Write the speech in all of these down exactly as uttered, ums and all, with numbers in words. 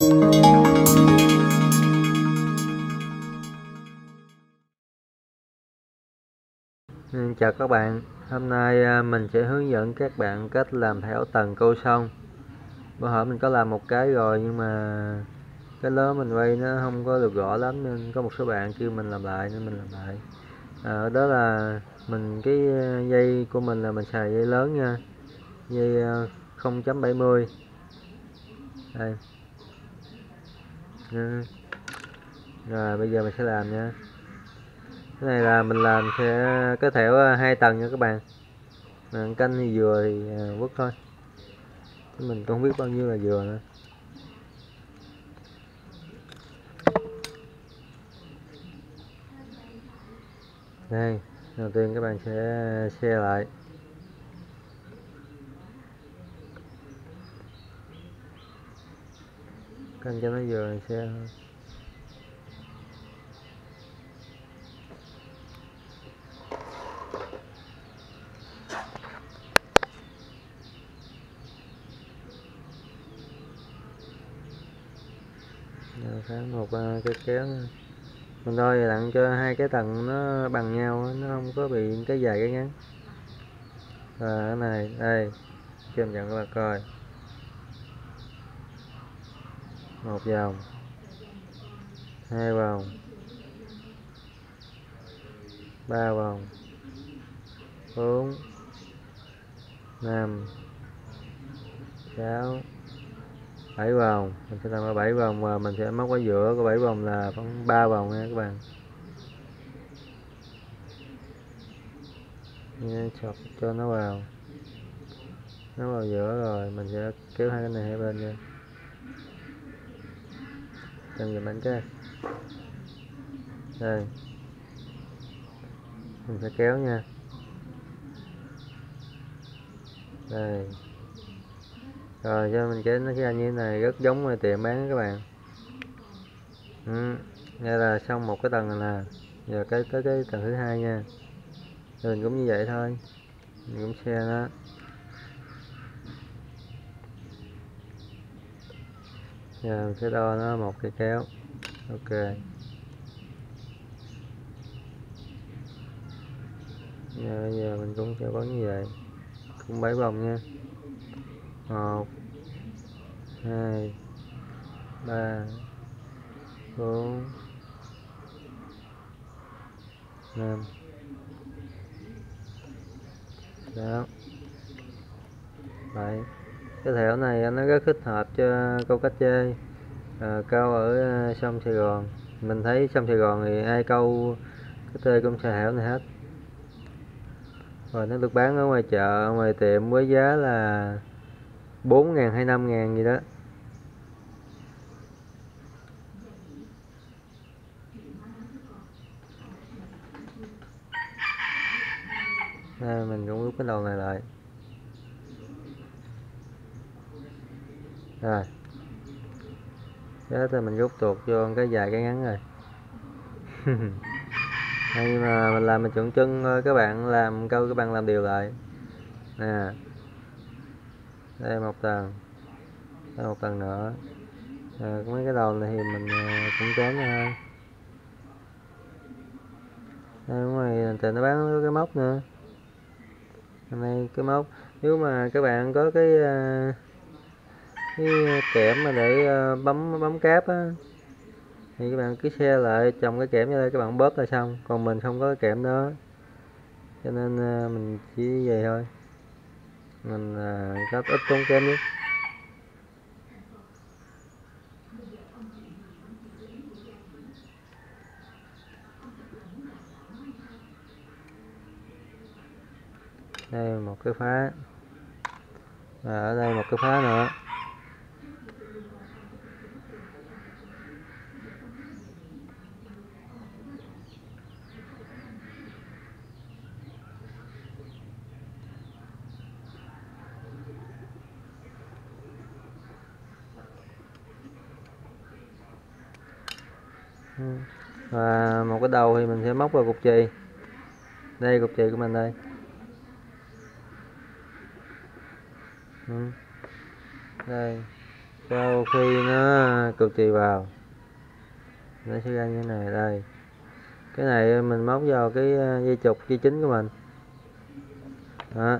Chào các bạn, hôm nay mình sẽ hướng dẫn các bạn cách làm thẻo tầng câu sông. Bữa hổm mình có làm một cái rồi nhưng mà cái lớn mình quay nó không có được rõ lắm nên có một số bạn kêu mình làm lại nên mình làm lại. À, đó là mình cái dây của mình là mình xài dây lớn nha, dây không chấm bảy mươi đây. Rồi bây giờ mình sẽ làm nha. Cái này là mình làm sẽ có thẻo hai tầng nha các bạn. À, canh thì dừa thì quất thôi, mình không biết bao nhiêu là dừa nữa. Đây, đầu tiên các bạn sẽ xe lại. Canh cho nó vừa xe thôi. Phán một cái kéo nữa. Mình đo đặng cho hai cái tầng nó bằng nhau, nó không có bị cái dài cái ngắn. Và cái này đây cho em nhận các bạn coi, một vòng, hai vòng, ba vòng, bốn, năm, sáu, bảy vòng. Mình sẽ làm bảy vòng và mình sẽ móc ở giữa của bảy vòng là khoảng ba vòng nha các bạn. Nha, chọc cho nó vào, nó vào giữa rồi mình sẽ kéo hai cái này hai bên nha. Cầm dùm anh cái đây, mình sẽ kéo nha. Đây rồi cho mình kéo nó ra như thế này, rất giống ngoài tiệm bán các bạn. Ừ, đây là xong một cái tầng này nè. Giờ cái tới cái tầng thứ hai nha, rồi mình cũng như vậy thôi, mình cũng xe nó. Giờ mình sẽ đo nó một cây kéo. Ok, giờ bây giờ mình cũng sẽ bấm như vậy, cũng bảy vòng nha. Một, hai, ba, bốn, năm, sáu, bảy. Cái thẻo này nó rất thích hợp cho câu cá chê, à, câu ở sông Sài Gòn. Mình thấy sông Sài Gòn thì ai câu cái tê cũng xài thẻo này hết. Rồi nó được bán ở ngoài chợ, ngoài tiệm với giá là bốn ngàn hay năm ngàn gì đó. Đây, mình cũng rút cái đầu này lại. Rồi thế thì mình rút tuột vô cái dài cái ngắn rồi. Nhưng mà mình làm mình chuẩn chân thôi, các bạn làm câu các bạn làm đều lại nè. Đây một tầng, đây một tầng nữa. À, mấy cái đầu này thì mình cũng chém ra thôi. Đây ngoài thì nó bán cái móc nữa. Hôm nay cái móc, nếu mà các bạn có cái cái kẽm mà để bấm bấm cáp á thì các bạn cứ xe lại trồng cái kẽm ra đây, các bạn bóp là xong. Còn mình không có cái kẽm đó cho nên mình chỉ vậy thôi, mình rất ít tốn kém nhất. Đây một cái phá, và ở đây một cái phá nữa. Và một cái đầu thì mình sẽ móc vào cục chì. Đây cục chì của mình đây. Đây sau khi nó cực chì vào nó sẽ ra như thế này. Đây, cái này mình móc vào cái dây trục dây chính của mình đó,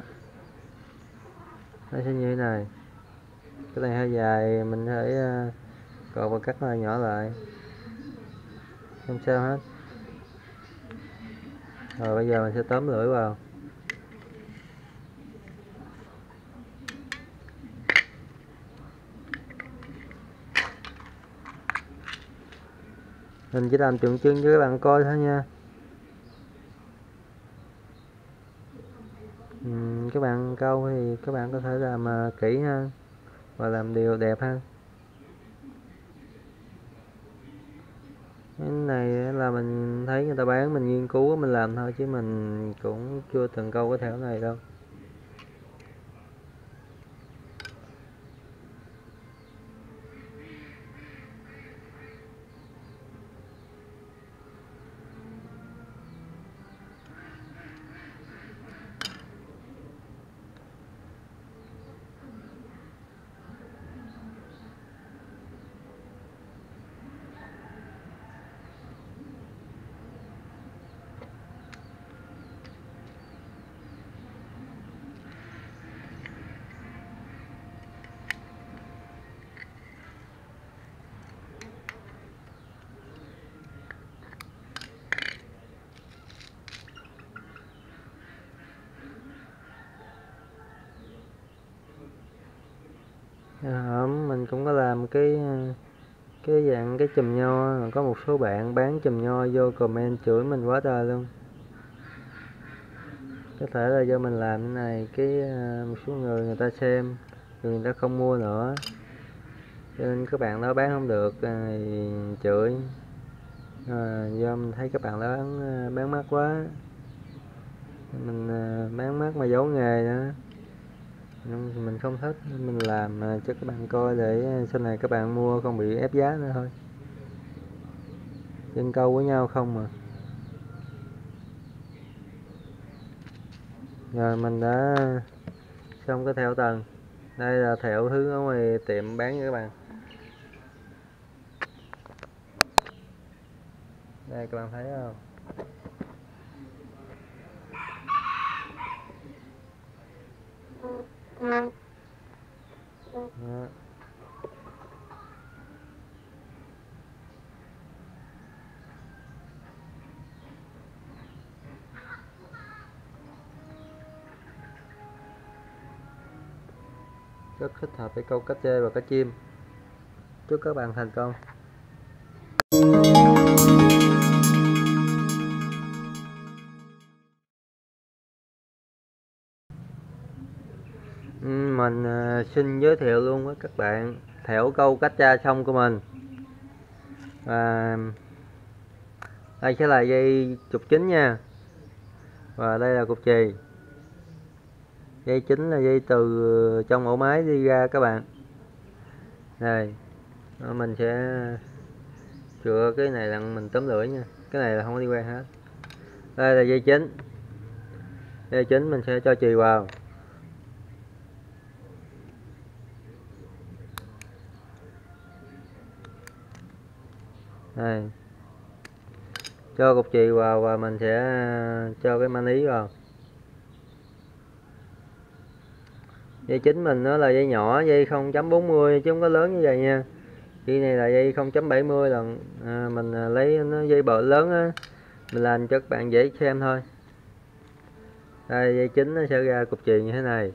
nó sẽ như thế này. Cái này hơi dài, mình phải cột và cắt nó nhỏ lại, không sao hết. Rồi bây giờ mình sẽ tóm lưỡi vào. Mình chỉ làm tượng trưng cho các bạn coi thôi nha. uhm, các bạn câu thì các bạn có thể làm uh, kỹ hơn và làm điều đẹp hơn. Cái này là mình thấy người ta bán, mình nghiên cứu mình làm thôi, chứ mình cũng chưa từng câu cái thẻo này đâu. À, mình cũng có làm cái cái dạng cái chùm nho. Có một số bạn bán chùm nho vô comment chửi mình quá trời luôn. Có thể là do mình làm cái này, cái một số người người ta xem rồi người ta không mua nữa, cho nên các bạn đó bán không được thì chửi. À, do mình thấy các bạn đó bán, bán mắc quá, mình bán mắc mà giấu nghề nữa, mình không thích. Mình làm cho các bạn coi để sau này các bạn mua không bị ép giá nữa thôi. Chân câu với nhau không mà. Rồi mình đã xong cái thẻo tầng. Đây là thẻo thứ ở ngoài tiệm bán cho các bạn. Đây các bạn thấy không? Đó. Rất thích hợp để câu cá trê và cá chim. Chúc các bạn thành công. Mình xin giới thiệu luôn với các bạn thẻo câu cá tra sông của mình. Và đây sẽ là dây trục chính nha, và đây là cục chì. Dây chính là dây từ trong ổ máy đi ra các bạn. Đây mình sẽ chữa cái này là mình tóm lưỡi nha, cái này là không có đi qua hết. Đây là dây chính. Dây chính mình sẽ cho chì vào. Đây, cho cục chì vào và mình sẽ cho cái mani vào. Dây chính mình nó là dây nhỏ, dây không chấm bốn mươi chứ không có lớn như vậy nha. Dây này là dây không chấm bảy mươi lần. À, mình lấy nó dây bợ lớn á, mình làm cho các bạn dễ xem thôi. Đây, dây chính nó sẽ ra cục chì như thế này.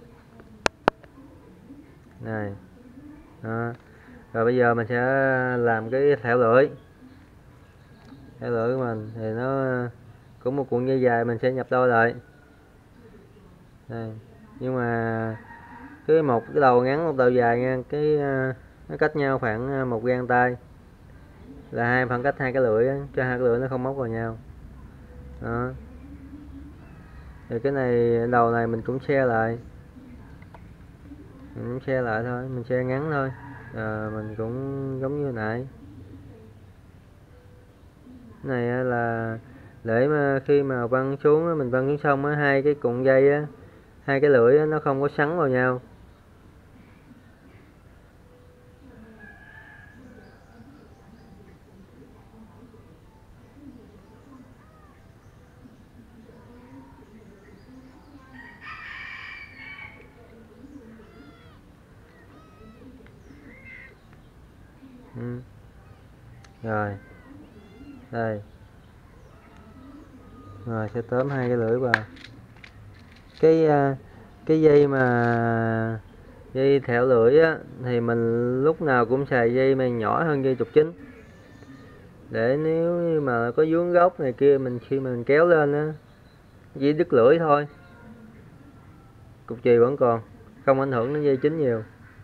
Này. Đó. Rồi bây giờ mình sẽ làm cái thẻo lưỡi. Thẻo lưỡi của mình thì nó cũng một cuộn dây dài, mình sẽ nhập đôi lại. Đây. Nhưng mà cái một cái đầu ngắn một đầu dài nha, cái nó cách nhau khoảng một gang tay, là hai khoảng cách hai cái lưỡi á, cho hai cái lưỡi nó không móc vào nhau. Đó. Thì cái này đầu này mình cũng xe lại, mình cũng xe lại thôi, mình xe ngắn thôi. À, mình cũng giống như hồi nãy. Cái này là để mà khi mà văng xuống mình văng xuống sông á, hai cái cuộn dây á, hai cái lưỡi á, nó không có sắn vào nhau. Ừ. Rồi đây, rồi sẽ tóm hai cái lưỡi vào cái cái dây mà dây thẹo lưỡi á, thì mình lúc nào cũng xài dây mà nhỏ hơn dây trục chính, để nếu như mà có vướng gốc này kia, mình khi mình kéo lên á chỉ đứt lưỡi thôi, cục chì vẫn còn, không ảnh hưởng đến dây chính nhiều.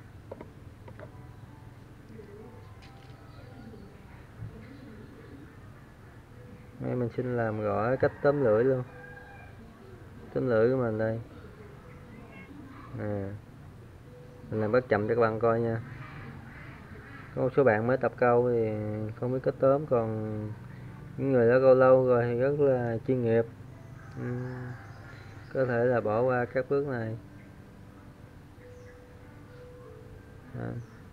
Đây mình xin làm rõ cách tóm lưỡi luôn. Tóm lưỡi của mình đây, à, mình làm bắt chậm cho các bạn coi nha. Có một số bạn mới tập câu thì không biết cách tóm, còn những người đã câu lâu rồi thì rất là chuyên nghiệp, uhm, có thể là bỏ qua các bước này. À.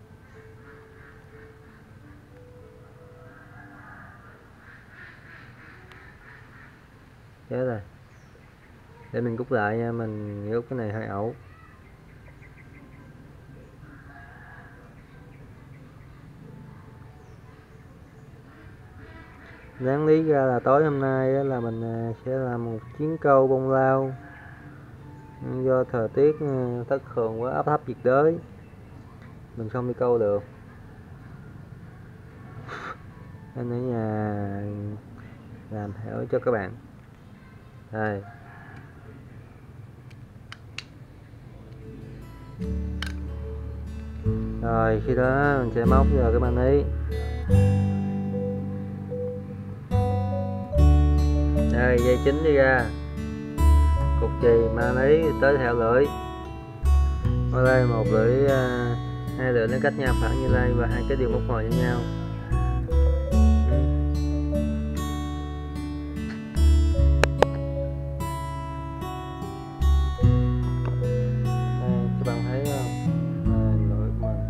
Thế rồi, để mình rút lại nha, mình rút cái này hơi ẩu. Đáng lý ra là tối hôm nay là mình sẽ làm một chuyến câu bông lau, do thời tiết thất thường quá, áp thấp nhiệt đới, mình không đi câu được, nên ở nhà làm thẻo cho các bạn. Đây, rồi khi đó mình sẽ móc vào cái manh ấy. Đây, dây chính đi ra, cục chì ma lý tới thẹo lưỡi. Ở đây một lưỡi, hai lưỡi nó cách nhau khoảng như đây, và hai cái đều móc ngồi với nhau. Đây, các bạn thấy không? Đây, lưỡi của mình.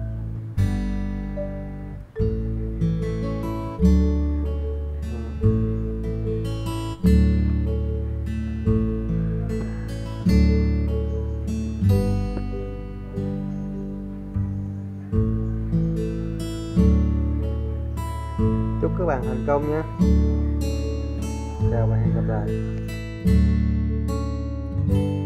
Chúc các bạn thành công nhé. Chào và hẹn gặp lại.